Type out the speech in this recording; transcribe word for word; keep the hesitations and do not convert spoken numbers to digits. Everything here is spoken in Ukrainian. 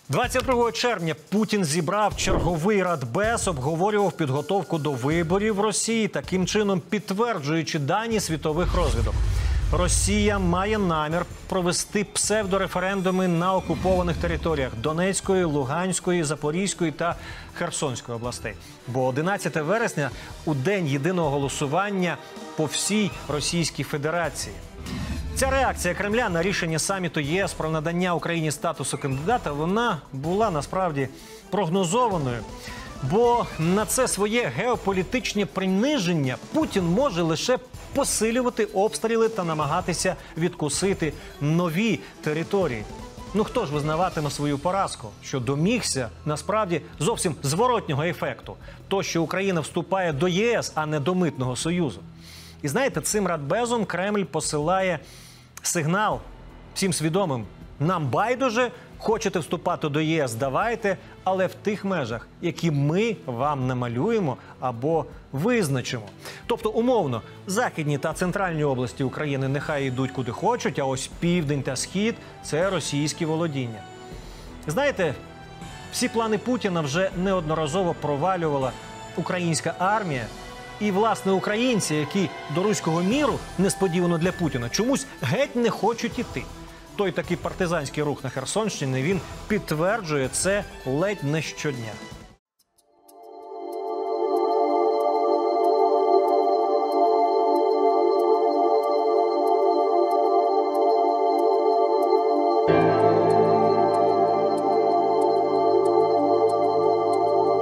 двадцять другого червня Путін зібрав черговий радбез, обговорював підготовку до виборів в Росії, таким чином підтверджуючи дані світових розвідок. Росія має намір провести псевдореферендуми на окупованих територіях Донецької, Луганської, Запорізької та Херсонської областей. Бо одинадцятого вересня у день єдиного голосування по всій Російській Федерації. Ця реакція Кремля на рішення саміту ЄС про надання Україні статусу кандидата, вона була насправді прогнозованою. Бо на це своє геополітичне приниження Путін може лише посилювати обстріли та намагатися відкусити нові території. Ну хто ж визнаватиме свою поразку, що домігся насправді зовсім зворотнього ефекту? То, що Україна вступає до ЄС, а не до Митного Союзу. І знаєте, цим радбезом Кремль посилає сигнал всім свідомим. Нам байдуже, хочете вступати до ЄС, давайте, але в тих межах, які ми вам намалюємо або визначимо. Тобто, умовно, західні та центральні області України нехай йдуть куди хочуть, а ось південь та схід – це російські володіння. Знаєте, всі плани Путіна вже неодноразово провалювала українська армія. І, власне, українці, які до руського міру, несподівано для Путіна, чомусь геть не хочуть іти. Той такий партизанський рух на Херсонщині, він підтверджує це ледь не щодня.